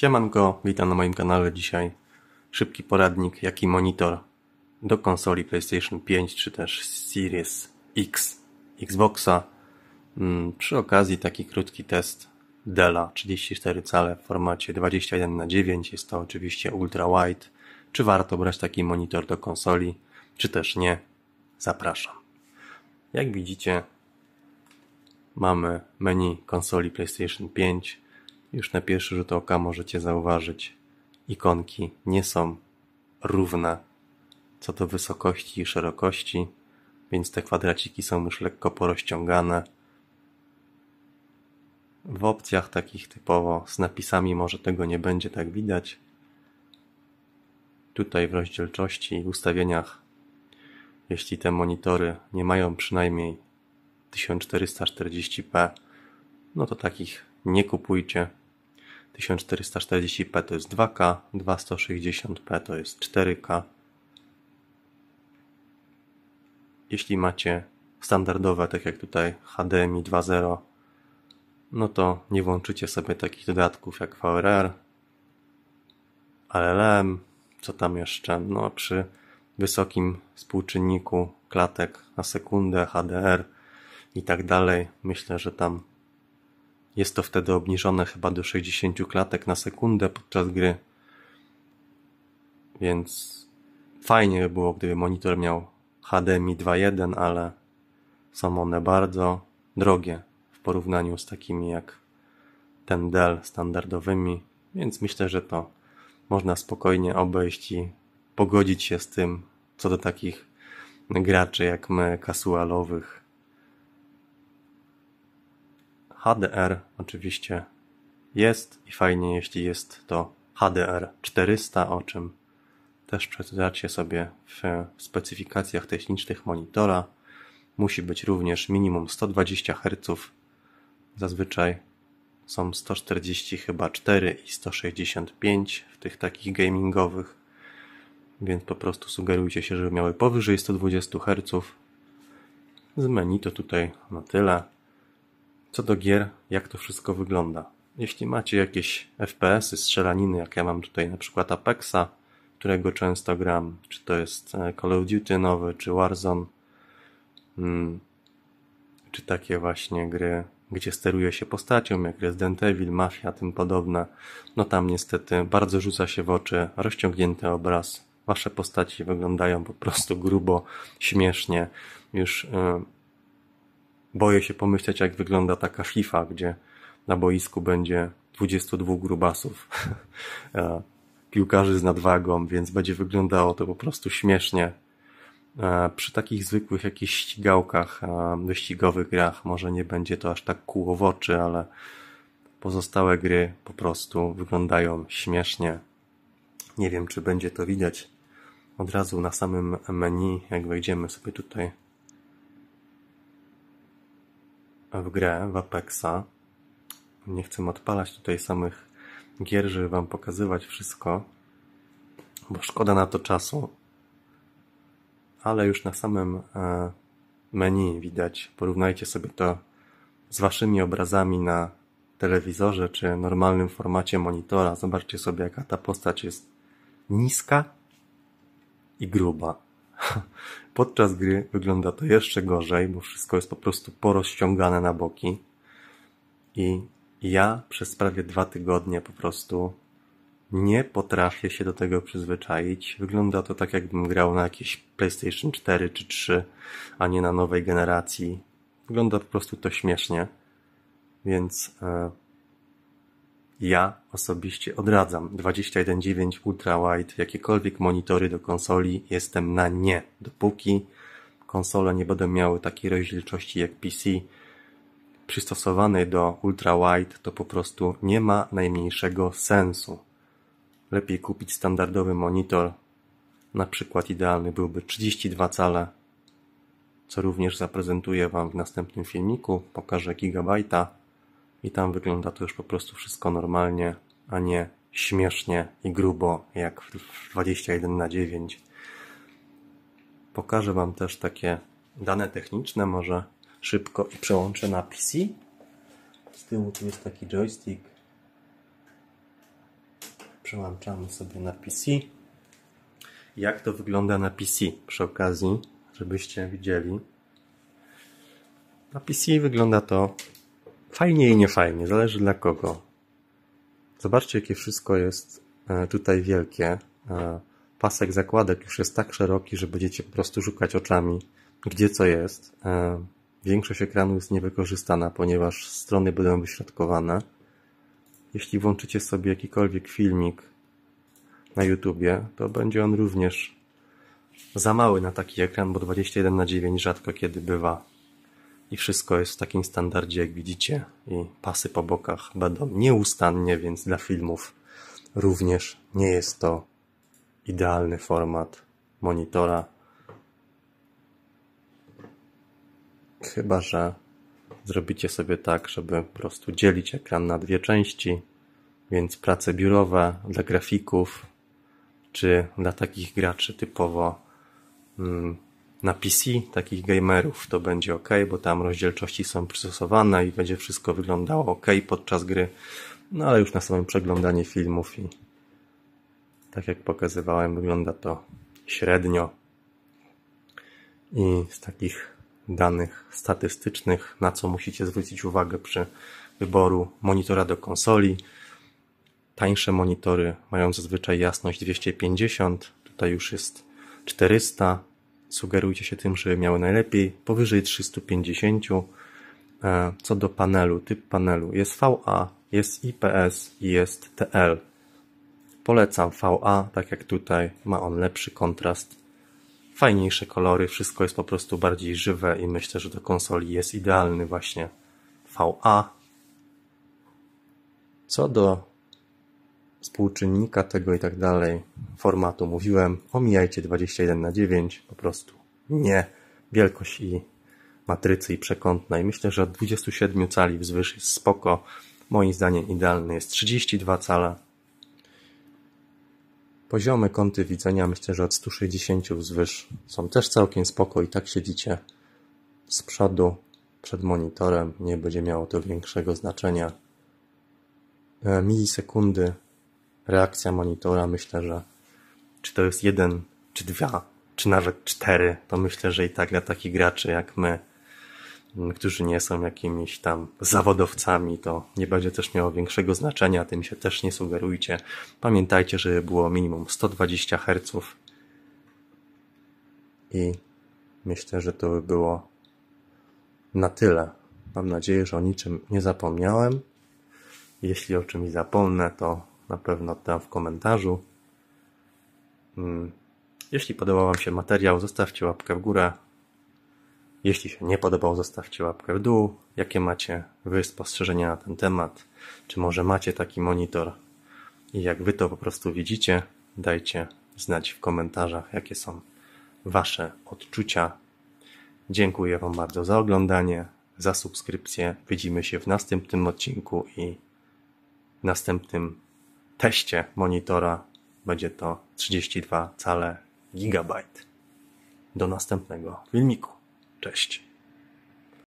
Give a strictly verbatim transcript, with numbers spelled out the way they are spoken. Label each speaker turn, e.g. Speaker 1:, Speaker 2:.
Speaker 1: Siemanko, witam na moim kanale. Dzisiaj szybki poradnik, jaki monitor do konsoli PlayStation pięć czy też Series X Xboxa. Przy okazji taki krótki test Della trzydzieści cztery cale w formacie dwadzieścia jeden na dziewięć. Jest to oczywiście ultra wide. Czy warto brać taki monitor do konsoli, czy też nie? Zapraszam. Jak widzicie, mamy menu konsoli PlayStation pięć. Już na pierwszy rzut oka możecie zauważyć, ikonki nie są równe co do wysokości i szerokości, więc te kwadraciki są już lekko porozciągane. W opcjach takich typowo z napisami może tego nie będzie tak widać. Tutaj w rozdzielczości i ustawieniach, jeśli te monitory nie mają przynajmniej tysiąc czterysta czterdzieści p, no to takich nie kupujcie. tysiąc czterysta czterdzieści p to jest dwa K, dwieście sześćdziesiąt p to jest cztery K. Jeśli macie standardowe, tak jak tutaj H D M I dwa zero, no to nie włączycie sobie takich dodatków jak V R R, L L M, co tam jeszcze, no przy wysokim współczynniku klatek na sekundę, H D R i tak dalej, myślę, że tam jest to wtedy obniżone chyba do sześćdziesięciu klatek na sekundę podczas gry, więc fajnie by było, gdyby monitor miał H D M I dwa jeden, ale są one bardzo drogie w porównaniu z takimi jak ten Dell standardowymi, więc myślę, że to można spokojnie obejść i pogodzić się z tym, co do takich graczy jak my, casualowych. H D R oczywiście jest i fajnie, jeśli jest to H D R czterysta, o czym też przeczytacie sobie w specyfikacjach technicznych monitora. Musi być również minimum sto dwadzieścia herców. Zazwyczaj są sto czterdzieści chyba cztery i sto sześćdziesiąt pięć w tych takich gamingowych, więc po prostu sugerujcie się, żeby miały powyżej sto dwadzieścia herców. Z menu to tutaj na tyle. Co do gier, jak to wszystko wygląda. Jeśli macie jakieś F P S y, strzelaniny, jak ja mam tutaj na przykład Apexa, którego często gram, czy to jest Call of Duty nowy, czy Warzone, hmm, czy takie właśnie gry, gdzie steruje się postacią, jak Resident Evil, Mafia, tym podobne, no tam niestety bardzo rzuca się w oczy rozciągnięty obraz. Wasze postaci wyglądają po prostu grubo, śmiesznie. Już yy, boję się pomyśleć, jak wygląda taka FIFA, gdzie na boisku będzie dwudziestu dwóch grubasów, piłkarzy z nadwagą, więc będzie wyglądało to po prostu śmiesznie. Przy takich zwykłych jakichś ścigałkach, wyścigowych grach może nie będzie to aż tak kłuło w oczy, ale pozostałe gry po prostu wyglądają śmiesznie. Nie wiem, czy będzie to widać od razu na samym menu, jak wejdziemy sobie tutaj w grę, w Apexa. Nie chcę odpalać tutaj samych gier, żeby wam pokazywać wszystko, bo szkoda na to czasu. Ale już na samym menu widać, porównajcie sobie to z waszymi obrazami na telewizorze czy normalnym formacie monitora. Zobaczcie sobie, jaka ta postać jest niska i gruba. Podczas gry wygląda to jeszcze gorzej, bo wszystko jest po prostu porozciągane na boki. I ja przez prawie dwa tygodnie po prostu nie potrafię się do tego przyzwyczaić. Wygląda to tak, jakbym grał na jakieś PlayStation cztery czy trzy, a nie na nowej generacji. Wygląda po prostu to śmiesznie. Więc e, ja osobiście odradzam dwadzieścia jeden dziewięć Ultra Wide, jakiekolwiek monitory do konsoli, jestem na nie. Dopóki konsole nie będą miały takiej rozdzielczości jak P C przystosowanej do Ultra Wide, to po prostu nie ma najmniejszego sensu. Lepiej kupić standardowy monitor, na przykład idealny byłby trzydzieści dwa cale, co również zaprezentuję wam w następnym filmiku, pokażę gigabajta i tam wygląda to już po prostu wszystko normalnie, a nie śmiesznie i grubo jak w dwadzieścia jeden na dziewięć. Pokażę wam też takie dane techniczne, może szybko i przełączę na P C. Z tyłu tu jest taki joystick przełączamy sobie na P C. Jak to wygląda na P C przy okazji, żebyście widzieli. Na P C wygląda to fajnie i niefajnie, zależy dla kogo. Zobaczcie, jakie wszystko jest tutaj wielkie. Pasek zakładek już jest tak szeroki, że będziecie po prostu szukać oczami, gdzie co jest. Większość ekranu jest niewykorzystana, ponieważ strony będą wyśrodkowane. Jeśli włączycie sobie jakikolwiek filmik na YouTubie, to będzie on również za mały na taki ekran, bo dwadzieścia jeden na dziewięć rzadko kiedy bywa. I wszystko jest w takim standardzie, jak widzicie. I pasy po bokach będą nieustannie, więc dla filmów również nie jest to idealny format monitora. Chyba że zrobicie sobie tak, żeby po prostu dzielić ekran na dwie części, więc prace biurowe dla grafików, czy dla takich graczy typowo mm, na P C, takich gamerów, to będzie ok, bo tam rozdzielczości są przystosowane i będzie wszystko wyglądało ok podczas gry, no ale już na samym przeglądaniu filmów i tak jak pokazywałem, wygląda to średnio. I z takich danych statystycznych, na co musicie zwrócić uwagę przy wyboru monitora do konsoli. Tańsze monitory mają zazwyczaj jasność dwieście pięćdziesiąt, tutaj już jest czterysta. Sugerujcie się tym, żeby miały najlepiej powyżej trzysta pięćdziesiąt. Co do panelu, typ panelu jest V A, jest I P S i jest T L. Polecam V A, tak jak tutaj, ma on lepszy kontrast, fajniejsze kolory, wszystko jest po prostu bardziej żywe i myślę, że do konsoli jest idealny właśnie V A. Co do współczynnika tego i tak dalej, formatu mówiłem, omijajcie dwadzieścia jeden na dziewięć, po prostu nie. Wielkość i matrycy i przekątnej, myślę, że od dwudziestu siedmiu cali wzwyż jest spoko. Moim zdaniem idealny jest trzydzieści dwa cale. Poziome kąty widzenia, myślę, że od stu sześćdziesięciu wzwyż są też całkiem spoko i tak siedzicie z przodu, przed monitorem, nie będzie miało to większego znaczenia. Milisekundy, reakcja monitora, myślę, że czy to jest jeden, czy dwa, czy nawet cztery, to myślę, że i tak dla takich graczy jak my, którzy nie są jakimiś tam zawodowcami, to nie będzie też miało większego znaczenia, tym się też nie sugerujcie. Pamiętajcie, żeby było minimum sto dwadzieścia herców i myślę, że to by było na tyle. Mam nadzieję, że o niczym nie zapomniałem. Jeśli o czymś zapomnę, to na pewno dam w komentarzu. Jeśli podobał Wam się materiał, zostawcie łapkę w górę. Jeśli się nie podobał, zostawcie łapkę w dół. Jakie macie Wy spostrzeżenia na ten temat? Czy może macie taki monitor? I jak Wy to po prostu widzicie, dajcie znać w komentarzach, jakie są Wasze odczucia. Dziękuję Wam bardzo za oglądanie, za subskrypcję. Widzimy się w następnym odcinku i w następnym teście monitora. Będzie to trzydzieści dwa cale Gigabyte. Do następnego filmiku. Cześć.